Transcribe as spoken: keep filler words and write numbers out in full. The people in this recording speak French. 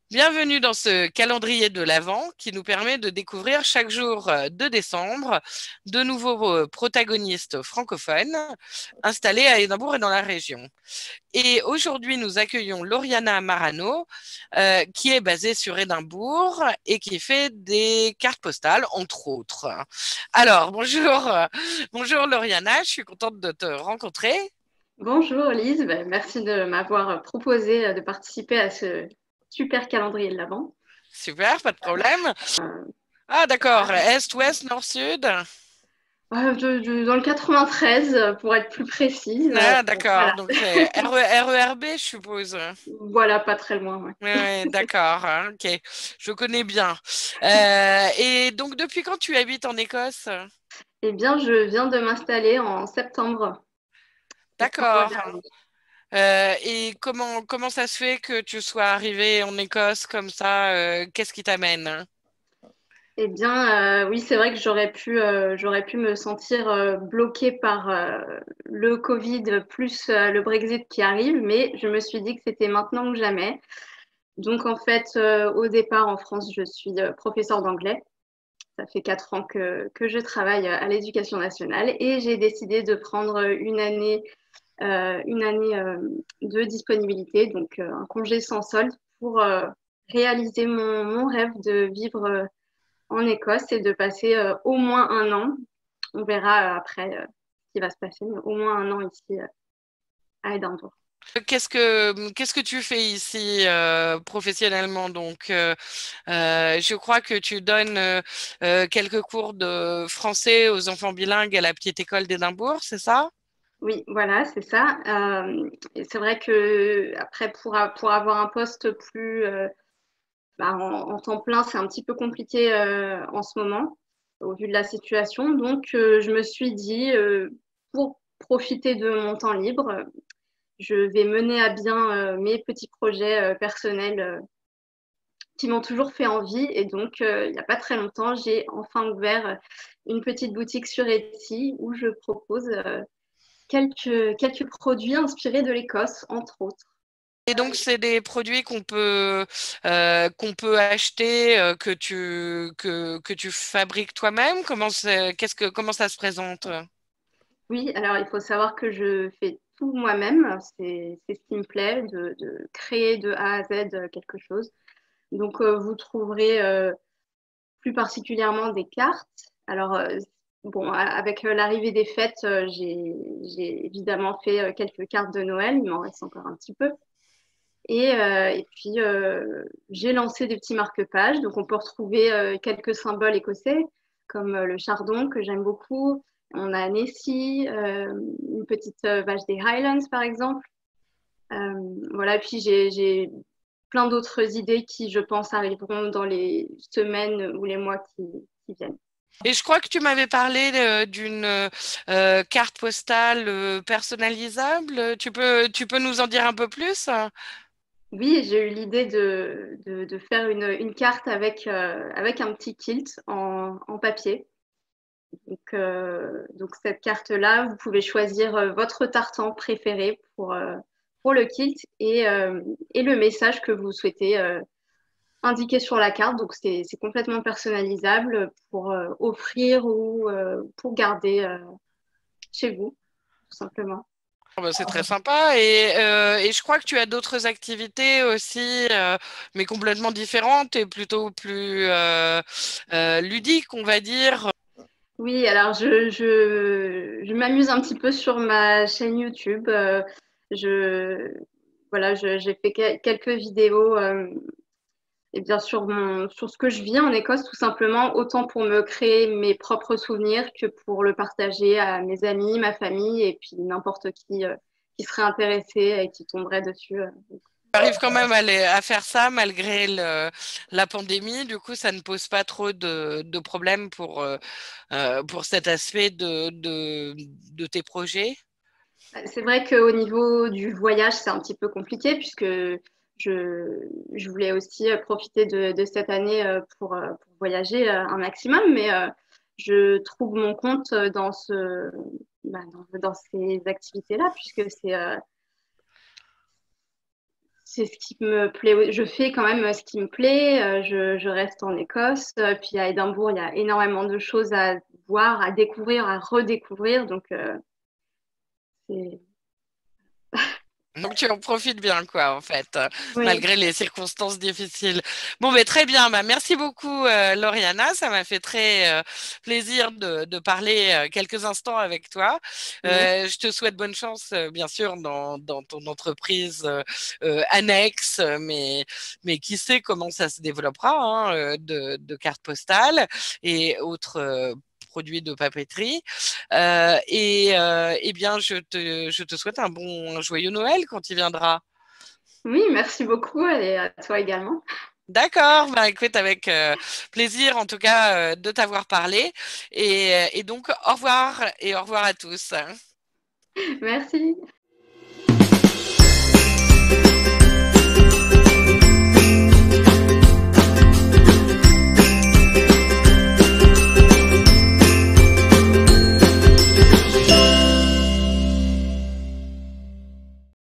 Bienvenue dans ce calendrier de l'Avent qui nous permet de découvrir chaque jour euh, de décembre de nouveaux euh, protagonistes francophones installés à Édimbourg et dans la région. Et aujourd'hui, nous accueillons Lauriana Marano, euh, qui est basée sur Édimbourg et qui fait des cartes postales, entre autres. Alors, bonjour, euh, bonjour Lauriana, je suis contente de te rencontrer. Bonjour Lise, Ben, merci de m'avoir proposé euh, de participer à ce super calendrier de l'Avent. Super, pas de problème. Euh, Ah, d'accord, Est, Ouest, Nord, Sud. euh, de- de- dans le quatre-vingt-treize, euh, pour être plus précise. Euh, Ah, d'accord. voilà, Donc, c'est R E R B, je suppose. voilà, pas très loin. Ouais. Oui, ouais, d'accord. Hein, ok, je connais bien. Euh, et donc, depuis quand tu habites en Écosse? Eh bien, je viens de m'installer en septembre, septembre D'accord. dernier. Euh, et comment, comment ça se fait que tu sois arrivé en Écosse comme ça? Euh, qu'est-ce qui t'amène? Eh bien, euh, oui, c'est vrai que j'aurais pu, euh, j'aurais pu me sentir euh, bloquée par euh, le Covid plus euh, le Brexit qui arrive, mais je me suis dit que c'était maintenant ou jamais. Donc, en fait, euh, au départ, en France, je suis euh, professeure d'anglais. Ça fait quatre ans que, que je travaille à l'éducation nationale et j'ai décidé de prendre une année, euh, une année euh, de disponibilité, donc euh, un congé sans solde pour euh, réaliser mon, mon rêve de vivre euh, en Écosse et de passer euh, au moins un an. On verra euh, après euh, ce qui va se passer, mais au moins un an ici euh, à Édimbourg. Qu'est-ce que qu'est-ce que tu fais ici euh, professionnellement? Donc, euh, euh, je crois que tu donnes euh, euh, quelques cours de français aux enfants bilingues à la petite école d'Édimbourg, c'est ça? Oui, voilà, c'est ça. Euh, et c'est vrai que après, pour, a- pour avoir un poste plus euh, bah, en, en temps plein, c'est un petit peu compliqué euh, en ce moment, au vu de la situation. Donc, euh, je me suis dit, euh, pour profiter de mon temps libre, je vais mener à bien euh, mes petits projets euh, personnels euh, qui m'ont toujours fait envie. Et donc, euh, il n'y a pas très longtemps, j'ai enfin ouvert une petite boutique sur Etsy où je propose euh, quelques, quelques produits inspirés de l'Écosse, entre autres. Et donc, c'est des produits qu'on peut, euh, qu'on peut acheter, euh, que tu, que, que tu fabriques toi-même. Comment c'est- qu'est-ce que, comment ça se présente? Oui, alors il faut savoir que je fais tout moi-même. C'est c'est ce qui me plaît, de, de créer de A à Z euh, quelque chose. Donc, euh, vous trouverez euh, plus particulièrement des cartes. Alors, euh, bon, a- avec euh, l'arrivée des fêtes, euh, j'ai j'ai évidemment fait euh, quelques cartes de Noël. Il m'en reste encore un petit peu. Et, euh, et puis, euh, j'ai lancé des petits marque-pages. Donc, on peut retrouver euh, quelques symboles écossais, comme euh, le chardon, que j'aime beaucoup. On a Nessie, euh, une petite euh, vache des Highlands, par exemple. Euh, voilà, puis j'ai, j'ai plein d'autres idées qui, je pense, arriveront dans les semaines ou les mois qui, qui viennent. Et je crois que tu m'avais parlé euh, d'une euh, carte postale euh, personnalisable. Tu peux, tu peux nous en dire un peu plus? Oui, j'ai eu l'idée de, de, de faire une, une carte avec, euh, avec un petit kilt en, en papier. Donc, euh, donc cette carte-là, vous pouvez choisir euh, votre tartan préféré pour, euh, pour le kit et, euh, et le message que vous souhaitez euh, indiquer sur la carte. Donc c'est c'est complètement personnalisable pour euh, offrir ou euh, pour garder euh, chez vous, tout simplement. Oh, bah, c'est très sympa. Et, euh, et je crois que tu as d'autres activités aussi, euh, mais complètement différentes et plutôt plus euh, euh, ludiques, on va dire. Oui, alors je, je, je m'amuse un petit peu sur ma chaîne YouTube. Euh, je, voilà, je- j'ai fait que- quelques vidéos euh, et bien sûr mon, sur ce que je vis en Écosse, tout simplement, autant pour me créer mes propres souvenirs que pour le partager à mes amis, ma famille et puis n'importe qui euh, qui serait intéressé et qui tomberait dessus. euh. Tu arrives quand même à, les- à faire ça malgré le- la pandémie. Du coup, ça ne pose pas trop de, de problèmes pour, euh, euh, pour cet aspect de, de, de tes projets. C'est vrai qu'au niveau du voyage, c'est un petit peu compliqué puisque je, je voulais aussi euh, profiter de, de cette année euh, pour, euh, pour voyager euh, un maximum, mais euh, je trouve mon compte dans ce, bah, dans, dans ces activités-là puisque c'est euh, c'est ce qui me plaît. Je fais quand même ce qui me plaît. Euh, je, je reste en Écosse. Euh, Puis à Édimbourg, il y a énormément de choses à voir, à découvrir, à redécouvrir. Donc, euh, c'est... Donc tu en profites bien, quoi, en fait, euh, Oui, malgré les circonstances difficiles. Bon, mais très bien. Bah, merci beaucoup, euh, Lauriana. Ça m'a fait très euh, plaisir de, de parler euh, quelques instants avec toi. merci. Euh, je te souhaite bonne chance, euh, bien sûr, dans, dans ton entreprise euh, euh, annexe, euh, mais, mais qui sait comment ça se développera, hein, euh, de, de cartes postales et autres euh, produits de papeterie. Euh, et euh, eh bien, je te, je te souhaite un bon, un joyeux Noël quand il viendra. Oui, merci beaucoup et à toi également. D'accord, bah écoute, avec euh, plaisir en tout cas euh, de t'avoir parlé. Et, et donc, au revoir et au revoir à tous. Merci.